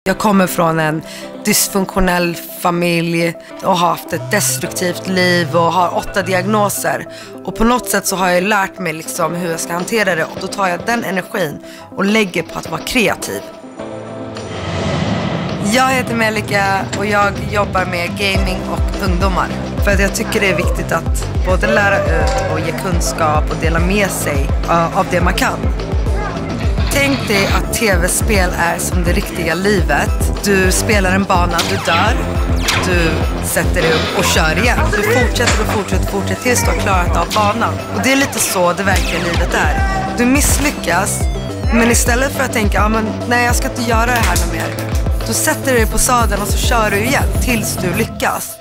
Jag kommer från en dysfunktionell familj och har haft ett destruktivt liv och har 8 diagnoser. Och på något sätt så har jag lärt mig liksom hur jag ska hantera det. Och då tar jag den energin och lägger på att vara kreativ. Jag heter Melika och jag jobbar med gaming och ungdomar. För att jag tycker det är viktigt att både lära ut och ge kunskap och dela med sig av det man kan. Tänk dig att tv-spel är som det riktiga livet. Du spelar en bana, du dör. Du sätter dig upp och kör igen. Du fortsätter tills du har klarat av banan. Och det är lite så det verkliga livet är. Du misslyckas, men istället för att tänka nej, jag ska inte göra det här något mer. Du sätter dig på sadeln och så kör du igen tills du lyckas.